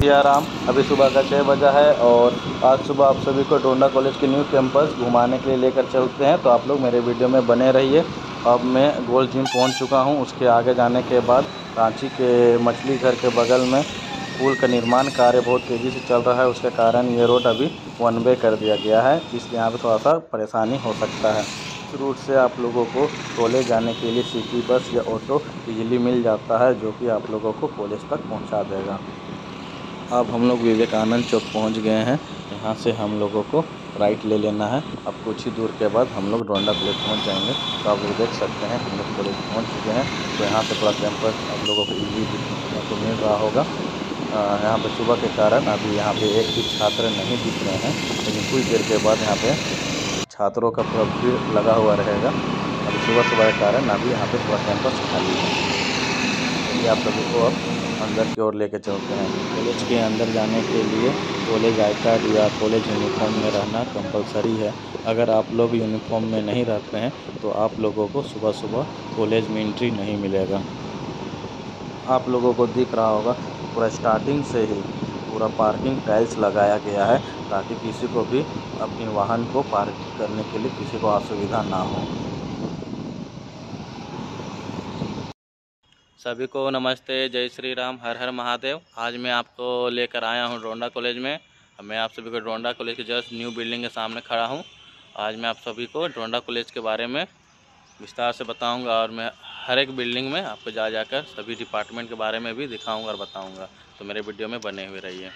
सिया राम। अभी सुबह का 6 बजा है और आज सुबह आप सभी को डोंडा कॉलेज के न्यू कैंपस घुमाने के लिए लेकर चलते हैं। तो आप लोग मेरे वीडियो में बने रहिए। अब मैं गोल्ड जिम पहुंच चुका हूं। उसके आगे जाने के बाद रांची के मछली घर के बगल में पुल का निर्माण कार्य बहुत तेज़ी से चल रहा है। उसके कारण ये रोड अभी 1 वे कर दिया गया है, इसलिए यहाँ पर थोड़ा सा परेशानी हो सकता है। इस रूट से आप लोगों को कॉलेज जाने के लिए सिटी बस या ऑटो इजीली मिल जाता है, जो कि आप लोगों को कॉलेज तक पहुंचा देगा। अब हम लोग विवेकानंद चौक पहुंच गए हैं। यहाँ से हम लोगों को राइट ले लेना है। अब कुछ ही दूर के बाद हम लोग डोंडा कॉलेज पहुंच जाएंगे। तो आप लोग देख सकते हैं हम लोग कॉलेज पहुंच चुके हैं। तो यहाँ से पूरा कैंपस आप लोगों को इजीली देखने को मिल रहा होगा। यहाँ पे सुबह के कारण अभी यहाँ पे एक भी छात्र नहीं दिख रहे हैं, लेकिन कुछ देर के बाद यहाँ पे छात्रों का पूरा भीड़ लगा हुआ रहेगा। अभी सुबह के कारण अभी यहाँ पे पूरा कैंपस खाली है। चलिए आप सभी को अब अंदर की ओर लेके चलते हैं। कॉलेज के अंदर जाने के लिए कॉलेज आई कार्ड या कॉलेज यूनिफॉर्म में रहना कंपलसरी है। अगर आप लोग यूनिफॉर्म में नहीं रहते हैं तो आप लोगों को सुबह सुबह कॉलेज में एंट्री नहीं मिलेगा। आप लोगों को दिख रहा होगा पूरा स्टार्टिंग से ही पूरा पार्किंग टाइल्स लगाया गया है, ताकि किसी को भी अपने वाहन को पार्क करने के लिए किसी को असुविधा ना हो। सभी को नमस्ते, जय श्री राम, हर हर महादेव। आज मैं आपको लेकर आया हूं डोंडा कॉलेज में। मैं आप सभी को डोंडा कॉलेज के जस्ट न्यू बिल्डिंग के सामने खड़ा हूं। आज मैं आप सभी को डोंडा कॉलेज के बारे में विस्तार से बताऊंगा और मैं हर एक बिल्डिंग में आपको जाकर सभी डिपार्टमेंट के बारे में भी दिखाऊंगा और बताऊंगा। तो मेरे वीडियो में बने हुए रहिए।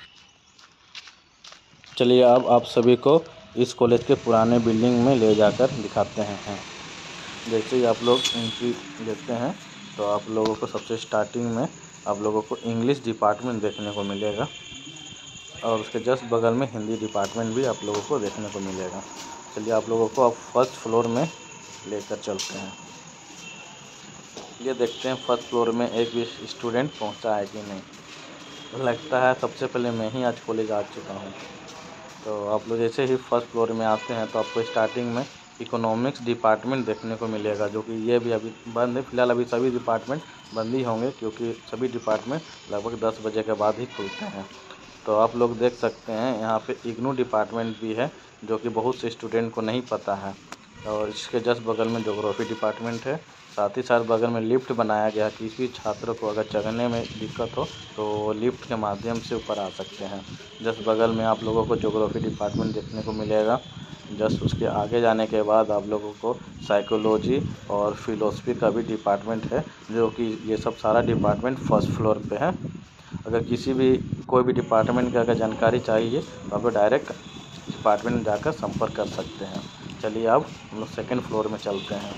चलिए अब आप सभी को इस कॉलेज के पुराने बिल्डिंग में ले जाकर दिखाते हैं। जैसे ही आप लोग एंट्री लेते हैं तो आप लोगों को सबसे स्टार्टिंग में आप लोगों को इंग्लिश डिपार्टमेंट देखने को मिलेगा और उसके जस्ट बगल में हिंदी डिपार्टमेंट भी आप लोगों को देखने को मिलेगा। चलिए आप लोगों को अब फर्स्ट फ्लोर में लेकर चलते हैं। ये देखते हैं फर्स्ट फ्लोर में एक भी स्टूडेंट पहुंचा है कि नहीं। लगता है सबसे पहले मैं ही आज कॉलेज आ चुका हूं। तो आप लोग जैसे ही फर्स्ट फ्लोर में आते हैं तो आपको स्टार्टिंग में इकोनॉमिक्स डिपार्टमेंट देखने को मिलेगा, जो कि ये भी अभी बंद है। फिलहाल अभी सभी डिपार्टमेंट बंद ही होंगे, क्योंकि सभी डिपार्टमेंट लगभग 10 बजे के बाद ही खुलते हैं। तो आप लोग देख सकते हैं यहाँ पे इग्नू डिपार्टमेंट भी है, जो कि बहुत से स्टूडेंट को नहीं पता है। और इसके जस्ट बगल में ज्योग्राफी डिपार्टमेंट है। साथ ही साथ बगल में लिफ्ट बनाया गया, किसी छात्र को अगर चढ़ने में दिक्कत हो तो लिफ्ट के माध्यम से ऊपर आ सकते हैं। जस्ट बगल में आप लोगों को ज्योग्राफी डिपार्टमेंट देखने को मिलेगा। जस्ट उसके आगे जाने के बाद आप लोगों को साइकोलॉजी और फिलोसफी का भी डिपार्टमेंट है, जो कि ये सब सारा डिपार्टमेंट फर्स्ट फ्लोर पे है। अगर किसी भी कोई भी डिपार्टमेंट की अगर जानकारी चाहिए तो आप डायरेक्ट डिपार्टमेंट में जाकर संपर्क कर सकते हैं। चलिए अब हम लोग सेकेंड फ्लोर में चलते हैं।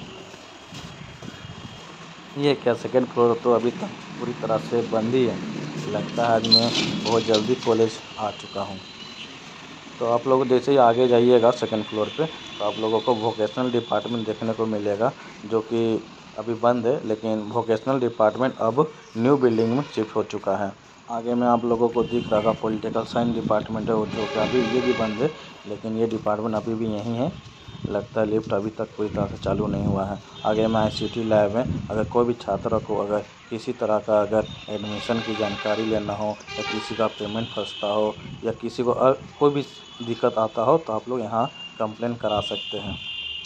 ये क्या सेकेंड फ्लोर तो अभी तक पूरी तरह से बंद ही है। लगता है आज मैं बहुत जल्दी कॉलेज आ चुका हूँ। तो आप लोग जैसे ही आगे जाइएगा सेकेंड फ्लोर पे तो आप लोगों को वोकेशनल डिपार्टमेंट देखने को मिलेगा, जो कि अभी बंद है, लेकिन वोकेशनल डिपार्टमेंट अब न्यू बिल्डिंग में शिफ्ट हो चुका है। आगे में आप लोगों को दिख रहा पॉलिटिकल साइंस डिपार्टमेंट है, जो कि अभी ये भी बंद है, लेकिन ये डिपार्टमेंट अभी भी यहीं है। लगता है लिफ्ट अभी तक पूरी तरह से चालू नहीं हुआ है। आगे में ICT लैब है। अगर कोई भी छात्र को अगर किसी तरह का अगर एडमिशन की जानकारी लेना हो या किसी का पेमेंट फंसता हो या किसी को कोई भी दिक्कत आता हो तो आप लोग यहाँ कंप्लेन करा सकते हैं।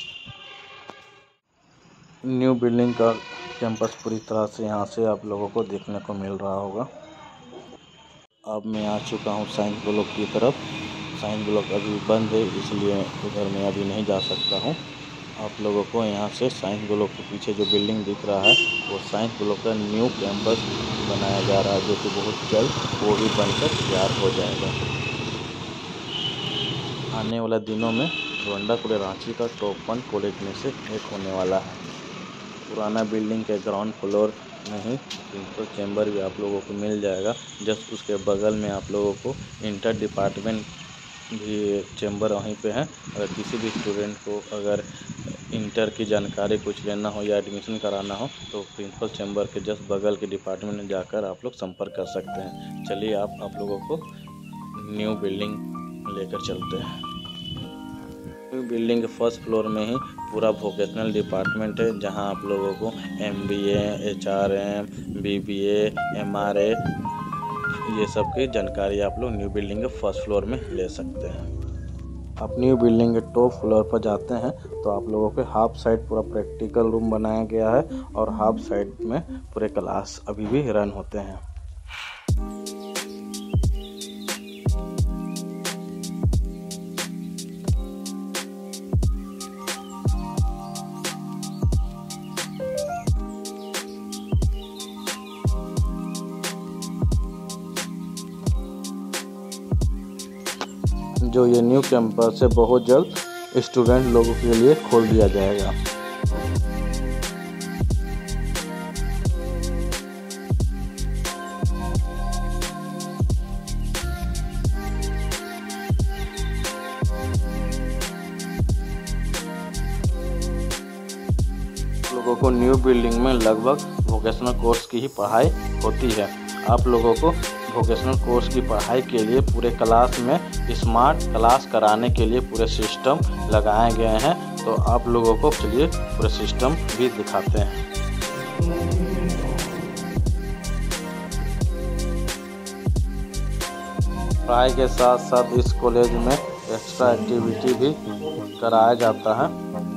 न्यू बिल्डिंग का कैंपस पूरी तरह से यहाँ से आप लोगों को देखने को मिल रहा होगा। अब मैं आ चुका हूँ साइंस ब्लॉक की तरफ। साइंस ब्लॉक अभी बंद है, इसलिए उधर मैं अभी नहीं जा सकता हूँ। आप लोगों को यहाँ से साइंस ब्लॉक के पीछे जो बिल्डिंग दिख रहा है वो साइंस ब्लॉक का न्यू कैंपस बनाया जा रहा है, जो कि बहुत जल्द वो भी बनकर तैयार हो जाएगा। आने वाले दिनों में डोंडा कॉलेज रांची का टॉप 1 कॉलेज में से एक होने वाला है। पुराना बिल्डिंग के ग्राउंड फ्लोर में ही प्रिंसिपल चैम्बर भी आप लोगों को मिल जाएगा। जस्ट उसके बगल में आप लोगों को इंटर डिपार्टमेंट भी चैम्बर वहीं पे है। अगर किसी भी स्टूडेंट को अगर इंटर की जानकारी कुछ लेना हो या एडमिशन कराना हो तो प्रिंसिपल चैम्बर के जस्ट बगल के डिपार्टमेंट में जाकर आप लोग संपर्क कर सकते हैं। चलिए आप लोगों को न्यू बिल्डिंग लेकर चलते हैं। न्यू बिल्डिंग के फर्स्ट फ्लोर में ही पूरा वोकेशनल डिपार्टमेंट है, जहां आप लोगों को MBA, HRM, BBA, MRA ये सब की जानकारी आप लोग न्यू बिल्डिंग के फर्स्ट फ्लोर में ले सकते हैं। आप न्यू बिल्डिंग के टॉप फ्लोर पर जाते हैं तो आप लोगों के हाफ साइड पूरा प्रैक्टिकल रूम बनाया गया है और हाफ साइड में पूरे क्लास अभी भी रन होते हैं। जो ये न्यू कैंपस है बहुत जल्द स्टूडेंट लोगों के लिए खोल दिया जाएगा। लोगों को न्यू बिल्डिंग में लगभग वोकेशनल कोर्स की ही पढ़ाई होती है। आप लोगों को वोकेशनल कोर्स की पढ़ाई के लिए पूरे क्लास में स्मार्ट क्लास कराने के लिए पूरे सिस्टम लगाए गए हैं। तो आप लोगों को चलिए पूरे सिस्टम भी दिखाते हैं। पढ़ाई के साथ साथ इस कॉलेज में एक्स्ट्रा एक्टिविटी भी कराया जाता है।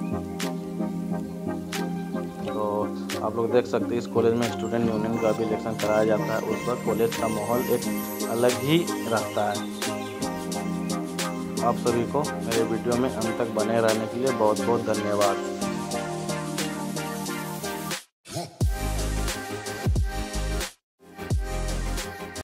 आप लोग देख सकते हैं इस कॉलेज में स्टूडेंट यूनियन का भी इलेक्शन कराया जाता है। उस वक्त कॉलेज का माहौल एक अलग ही रहता है। आप सभी को मेरे वीडियो में अंत तक बने रहने के लिए बहुत बहुत धन्यवाद।